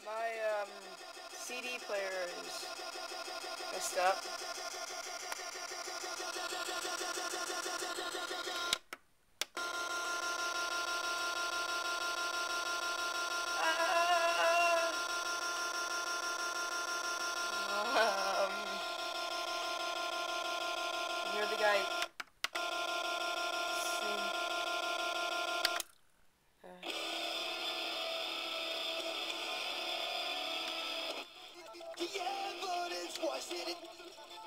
My CD player is messed up. You're the guy. Sing. The evidence was it.